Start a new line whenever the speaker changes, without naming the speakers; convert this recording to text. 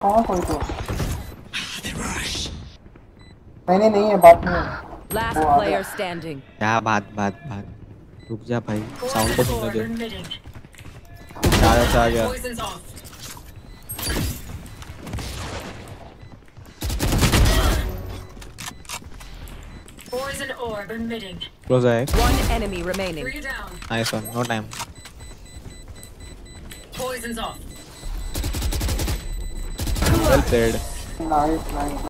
हाँ कोई तो नहीं है बात नहीं है।
Last
वो आ
player
गया।
standing.
क्या बात रुक जा भाई साउंड तो सुनने दे
Emitting.
चार से आ गया
Poison's off. Poison orb emitting.
Close है
One enemy remaining.
3 down.
Nice one no time
Poison's off.
Well played
nice nice.